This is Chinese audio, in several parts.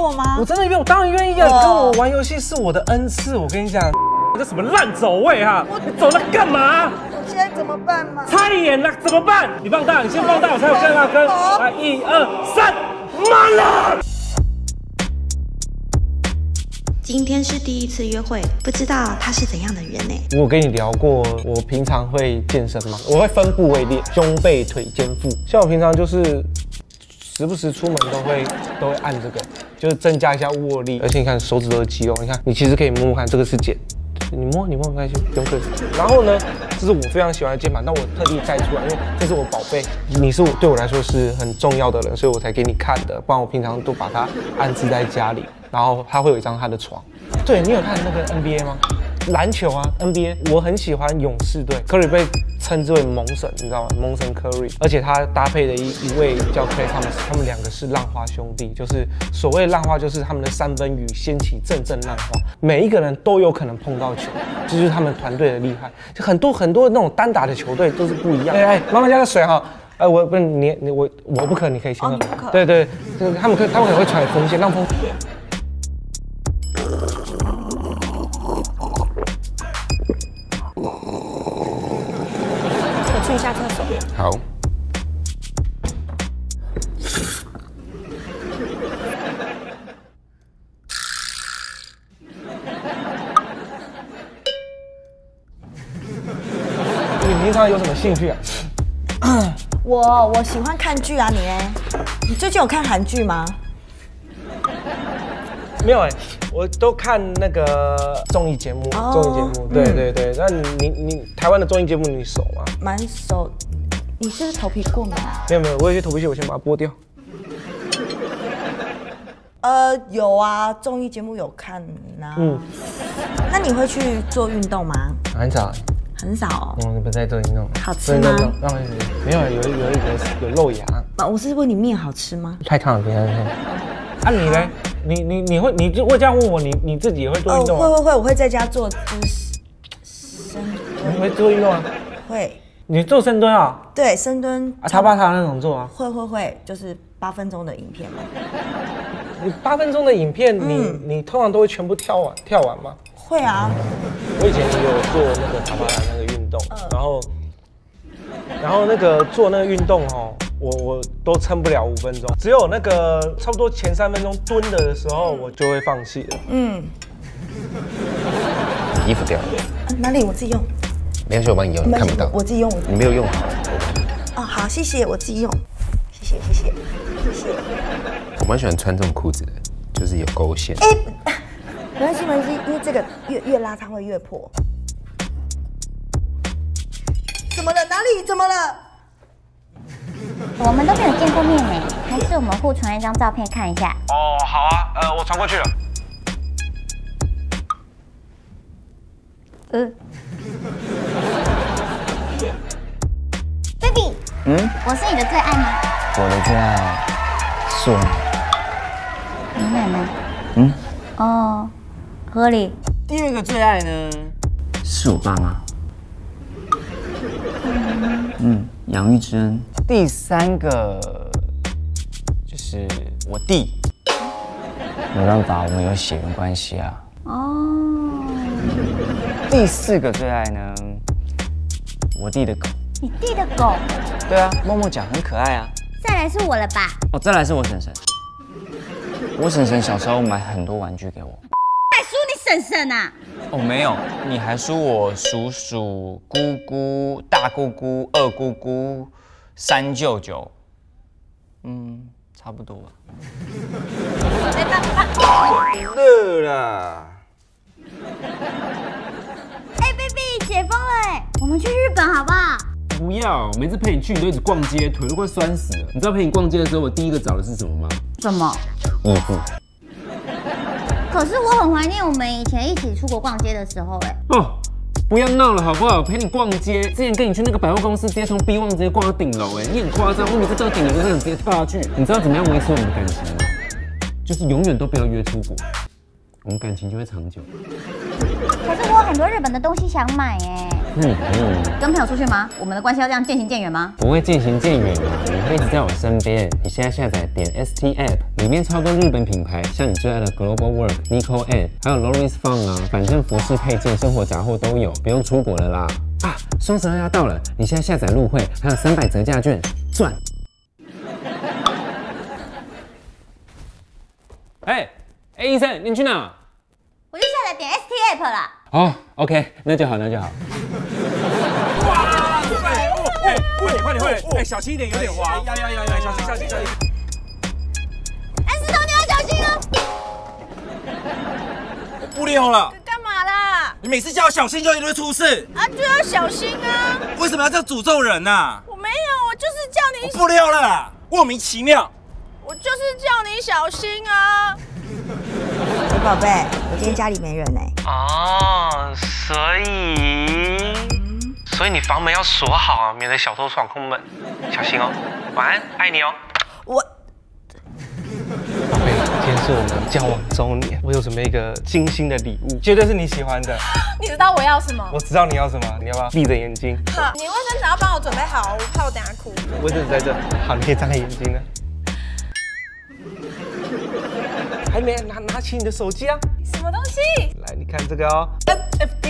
我吗？ 我真的愿，我当然愿意啊！跟我玩游戏是我的恩赐，我跟你讲，这什么烂走位哈！你走那干嘛？ 我现在怎么办嘛？ 差一点了，怎么办？你放大，你先放大，我才有更大跟。来，1、2、3，慢了。 今天是第一次约会，不知道他是怎样的人呢？ 我跟你聊过，我平常会健身吗？我会分部位练，胸背腿肩腹。像我平常就是时不时出门都会按这个，就是增加一下握力。而且你看手指头的肌肉，你看你其实可以摸摸看，这个是茧。你摸没关系，不用客气。然后呢，这是我非常喜欢的键盘，但我特地带出来，因为这是我宝贝，你是对我来说是很重要的人，所以我才给你看的。不然我平常都把它安置在家里，然后他会有一张他的床。对，你有看那个 NBA 吗？篮球啊 ，NBA， 我很喜欢勇士队 ，Curry 被称之为猛神，你知道吗？猛神 Curry， 而且他搭配的一位叫 Klay Thomas， 他们两个是浪花兄弟，就是所谓的浪花，就是他们的三分雨掀起阵阵浪花，每一个人都有可能碰到球，这就是他们团队的厉害。就很多那种单打的球队都是不一样。妈妈加个水哈。我不是我不可，你可以先喝。 你不可。 对，他们可能会传给锋线，让锋。 我去一下厕所。 好。 你平常有什么兴趣啊？ 我喜欢看剧啊，你呢？你最近有看韩剧吗？ 没有我都看那个综艺节目，对。那你台湾的综艺节目你熟吗？ 蛮熟。你是不是头皮过敏啊？ 没有，我有些头皮屑，我先把它剥掉。 有啊，综艺节目有看啊。那你会去做运动吗？ 很少。 很少哦。 你不在做运动。 好吃吗？ 没有，有漏牙。 我是问你面好吃吗？ 太烫了，别人看。啊你呢？你会这样问我，你自己也会做运动吗？ 会，我会在家做就是深蹲。 你会做运动啊？ 会。你做深蹲啊？ 对，深蹲。 塔巴塔那种做啊？ 会，就是8分钟的影片嘛。 你8分钟的影片，你通常都会全部跳完吗？ 会啊。 我以前也有做那个塔巴塔那个运动，然后那个做那个运动我都撑不了5分钟，只有那个差不多前3分钟蹲的时候，我就会放弃了。 衣服掉了。 哪里？我自己用。 没关系，我帮你用，你看不到。 我自己用。 你没有用好。 哦，好，谢谢，我自己用。谢谢。 我蛮喜欢穿这种裤子的，就是有勾线。 没关系，因为这个越拉它会越破。怎么了？哪里？怎么了？ 我们都没有见过面呢，还是我们互传一张照片看一下。 哦，好啊，我传过去了。 Baby，我是你的最爱吗？ 我的最爱是我。 你奶奶？哦，合理。 第2个最爱呢？是我爸妈。养育之恩。第3个就是我弟。没办法，我们有血缘关系啊。第4个最爱呢？我弟的狗。 你弟的狗？ 对啊，默默讲很可爱啊。 再来是我了吧？ 再来是我婶婶。我婶婶小时候买很多玩具给我。 还输你婶婶啊？ 没有，你还输我叔叔、姑姑、大姑姑、二姑姑、3舅舅。差不多吧。 热啦。 baby， 解封了我们去日本好不好？ 不要，每次陪你去你都一直逛街，腿都快酸死了。你知道陪你逛街的时候，我第一个找的是什么吗？ 什么？ 衣服。 可是我很怀念我们以前一起出国逛街的时候不要闹了好不好？陪你逛街，之前跟你去那个百货公司，直接从 B1 直接逛到顶楼你很夸张。我每次到顶楼就想直接跳下去。你知道怎么样维持我们的感情吗？就是永远都不要约出国，我们感情就会长久。 可是我有很多日本的东西想买那你可以跟朋友出去吗？我们的关系要这样渐行渐远吗？ 不会渐行渐远啊，你会一直在我身边。你现在下载点 ST App， 里面超多日本品牌，像你最爱的 Global Work、Nico N， 还有 Lawrence Fun 啊，反正服饰配件、生活杂货都有，不用出国了啦。啊，双12要到了，你现在下载入会，还有300折价券，赚！哎，医生，你去哪？ 我就下载点 ST App 啦。 哦 ，OK， 那就好，那就好。 哇！快点！哎，小心一点，有点滑。要，小心！ 哎，石头，你要小心哦。 布利红了， 干嘛啦？ 你每次叫我小心就一定会出事啊，就要小心啊！ 为什么要这样诅咒人呢？ 我没有，我就是叫你。 布利红了啦，莫名其妙。 我就是叫你小心啊！ 宝贝，我今天家里没人呢。 哦，所以你房门要锁好啊，免得小偷闯空门。小心哦，晚安，爱你哦。 我， 宝贝，今天是我们交往周年，我有准备一个精心的礼物，绝对是你喜欢的。 你知道我要什么？ 我知道你要什么，你要不要闭着眼睛？ 好，你卫生纸要帮我准备好，我怕我等下哭。 卫生纸在这，好，你可以张开眼睛了。还没拿起你的手机啊？ 什么东西？ 来，你看这个哦 ，FFD，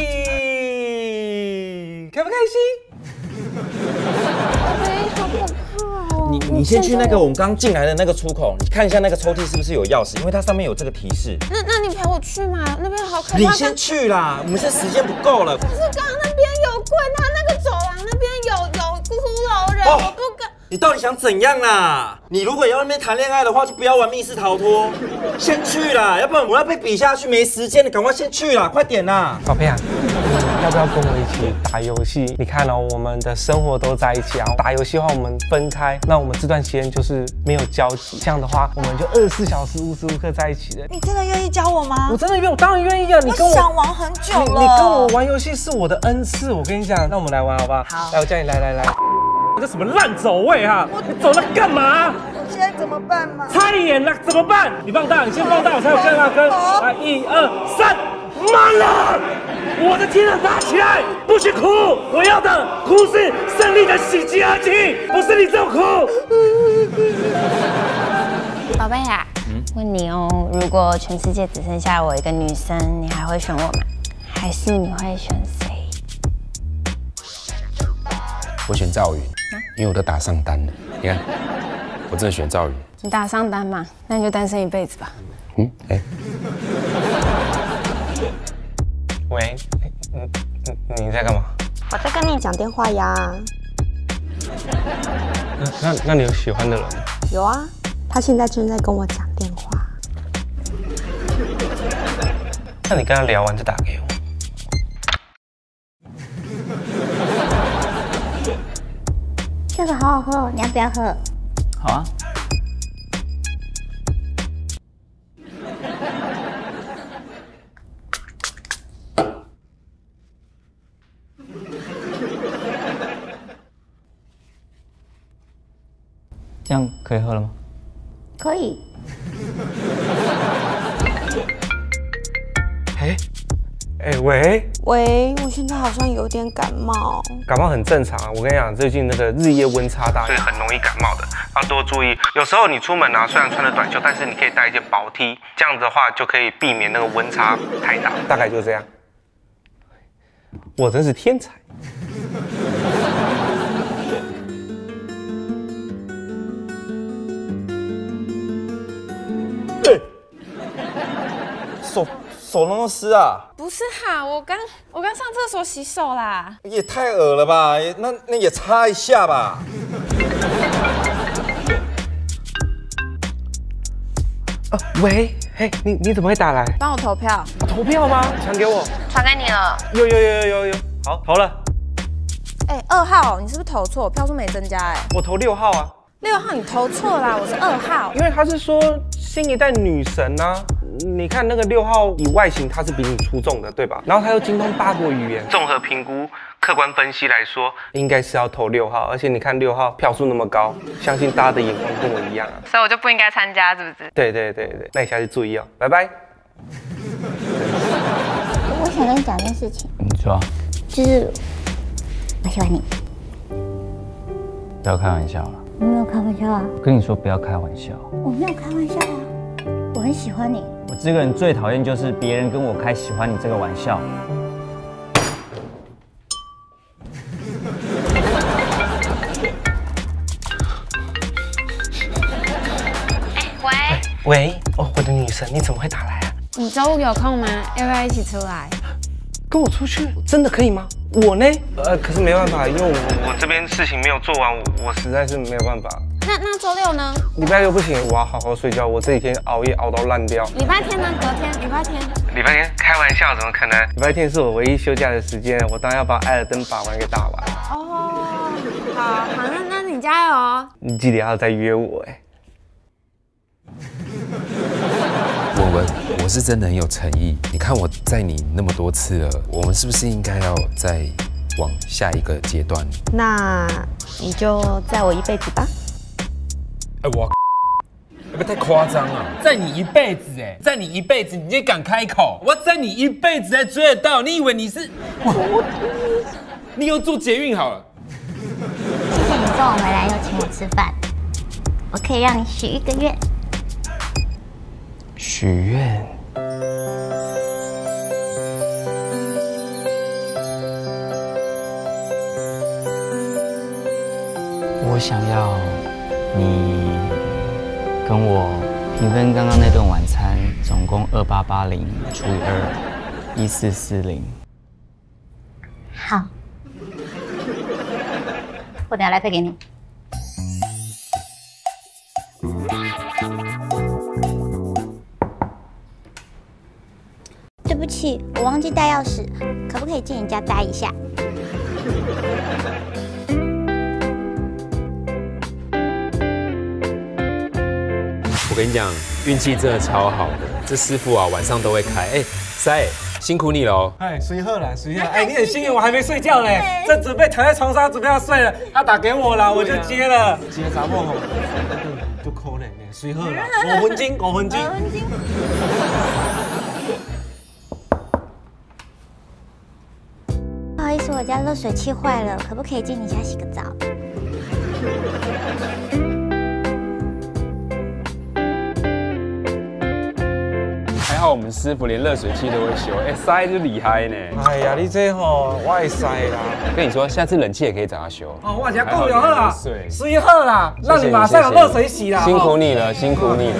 开不开心？ 哎，好可怕哦！ 你先去那个我们刚进来的那个出口，你看一下那个抽屉是不是有钥匙，因为它上面有这个提示。 那你陪我去嘛？那边好可怕。 你先去啦，我们现在时间不够了。 可是刚刚那边有柜，他那个走廊那边有骷髅人，我不敢。 你到底想怎样啦？你如果要那边谈恋爱的话，就不要玩密室逃脱，先去啦，要不然我要被比下去，没时间，你赶快先去啦，快点啦！ 宝贝啊，要不要跟我一起打游戏？你看哦，我们的生活都在一起啊，打游戏的话我们分开，那我们这段时间就是没有交集，这样的话我们就24小时无时无刻在一起的。 你真的愿意教我吗？ 我真的愿，我当然愿意啊！你跟我想玩很久了。 你跟我玩游戏是我的恩赐，我跟你讲，那我们来玩好不好？ 好， 来我叫你来。这什么烂走位哈！你走那干嘛？ 我现在怎么办嘛？ 差一点了，怎么办？你放大，你先放大，我才有跟啊跟。来，1、2、3，慢了！我的天啊，拿起来！不许哭！我要的哭是胜利的喜极而泣，不是你这种哭。 宝贝啊，问你哦，如果全世界只剩下我一个女生，你还会选我吗？还是你会选谁？ 我选赵云，因为我都打上单了。你看，我真的选赵云。 你打上单嘛，那你就单身一辈子吧。 喂，你在干嘛？ 我在跟你讲电话呀。 那你有喜欢的人吗？ 有啊，他现在正在跟我讲电话。 那你跟他聊完再打给我。 这个好好喝，你要不要喝？ 好啊。这样可以喝了吗？ 可以。 喂， 我现在好像有点感冒。 感冒很正常啊。我跟你讲，最近那个日夜温差大，所以很容易感冒的，要多注意。有时候你出门啊，虽然穿着短袖，但是你可以带一件薄 T， 这样子的话就可以避免那个温差太大。大概就这样。我真是天才。 手那么湿啊？ 不是哈，我刚上厕所洗手啦。 也太恶了吧？那也擦一下吧。 喂，嘿，你怎么会打来？ 帮我投票。 投票吗？传给我。 传给你了。 有，好，投了。 哎，2号，你是不是投错？票数没增加哎。 我投6号啊。 6号你投错啦，我是2号。 因为他是说新一代女神啊，你看那个6号以外形她是比你出众的，对吧？然后她又精通8国语言，综合评估、客观分析来说，应该是要投6号。而且你看6号票数那么高，相信大家的眼光跟我一样啊。 所以我就不应该参加，是不是？ 对，那你下次注意哦，拜拜。 我想跟你讲件事情， 你说。 就是我喜欢你。 不要开玩笑了。 我没有开玩笑啊。 跟你说不要开玩笑。 我没有开玩笑啊。我很喜欢你。 我这个人最讨厌就是别人跟我开喜欢你这个玩笑。 喂，哦，我的女神，你怎么会打来啊？ 你周五有空吗？要不要一起出来？ 跟我出去，真的可以吗？我呢？可是没办法，因为我这边事情没有做完，我实在是没有办法。 那周六呢？ 礼拜六不行，我要好好睡觉。我这几天熬夜熬到烂掉。 礼拜天呢？隔天，礼拜天。 礼拜天？开玩笑，怎么可能？礼拜天是我唯一休假的时间，我当然要把艾尔登把玩给打完。 哦，好，那你加油哦。 你记得要再约我哎。 文文，我是真的很有诚意。你看我载你那么多次了，我们是不是应该要再往下一个阶段？ 那你就载我一辈子吧。 我会不会太夸张啊？载你一辈子哎，载你一辈子，你就敢开口？我载你一辈子才追得到？你以为你是？你又坐捷运好了。 谢谢你送我回来又请我吃饭，我可以让你许一个愿。 许愿。 我想要你跟我平分刚刚那顿晚餐，总共2880除以2， 1440。 好，我等下来配给你。对不起，我忘记带钥匙，可不可以进你家待一下？ 我跟你讲，运气真的超好的，这师傅啊晚上都会开。哎，塞，辛苦你喽。 哎，随和啦，随和。哎，你很幸运，我还没睡觉嘞，正准备躺在床上准备要睡了，他打给我了，我就接了。接啥梦哦？就可怜呢，随和啦，5分钟，5分钟。 不好意思，我家热水器坏了，可不可以进你家洗个澡？ 还好我们师傅连热水器都会修，哎，塞就厉害呢。 哎呀，你这吼，我会塞啦。 我跟你说，下次冷气也可以找他修。 哦，我家够了啦，随和啦，让你马上有热水洗啦。 辛苦你了，辛苦你了。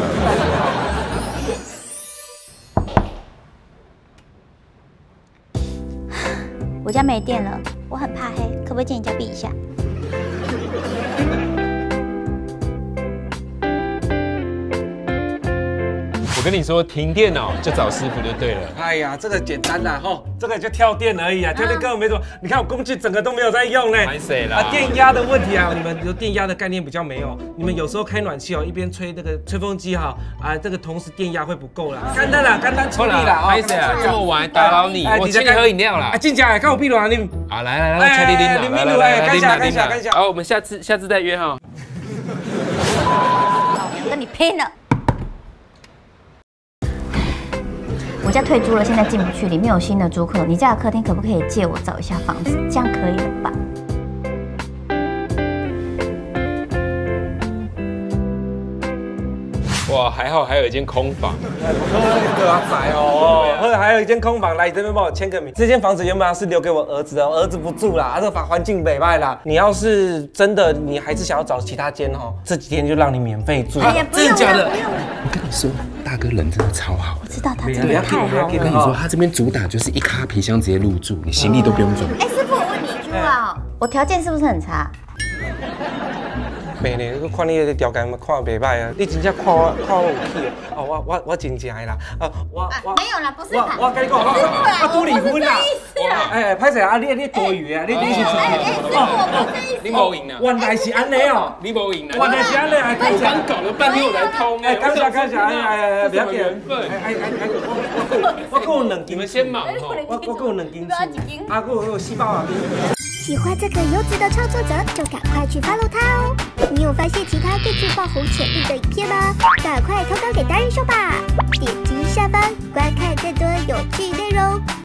我家没电了，我很怕黑，可不可以进你家避一下？ 我跟你说，停电哦，就找师傅就对了。 哎呀，这个简单啦，吼，这个就跳电而已啊，跳电根本没什么。你看我工具整个都没有在用呢。 买谁啦？ 啊，电压的问题啊，你们有电压的概念比较没有。你们有时候开暖气哦，一边吹那个吹风机哈，啊，这个同时电压会不够啦。简单啦，简单处理啦。 买谁啊？这么晚打扰你，我请你喝饮料啦。 啊，进家看我闭路啊，你。 好，来，蔡丽玲来，干下。 好，我们下次再约哈。 我跟你拼了！我家退租了，现在进不去，里面有新的租客。你家的客厅可不可以借我找一下房子？这样可以了吧？ 哇，还好还有一间空房。 对啊，仔哦，还有一间空房，来你这边帮我签个名。这间房子原本是留给我儿子的，我儿子不住啦，这环境北败啦。你要是真的，你还是想要找其他间哈，这几天就让你免费住。 哎呀，真的假的？ 我跟你说，大哥人真的超好。 我知道他真的太好了。 我跟你说，他这边主打就是一卡皮箱直接入住，你行李都不用装。 哎，师傅，我问你一句话哦，我条件是不是很差？ 袂呢，看你的条件嘛，看袂歹啊。你真正看我有气哦。我真正的啦。 没有啦，不是啦。 我跟你讲，我拄离婚啦。哎，歹势啊，你多余啊，你是出去。 你无赢啊。 原来是安尼哦。 你无赢啊。 原来是安尼啊， 我刚搞了半天我才通哎。 感谢，哎，不要紧。 缘分。 我还有2斤。 你们先忙哦。我还有2斤。啊，还有4包啊。 喜欢这个优质的创作者，就赶快去 follow 他哦！你有发现其他更具爆红潜力的影片吗？赶快投稿给达人秀吧！点击下方观看更多有趣内容。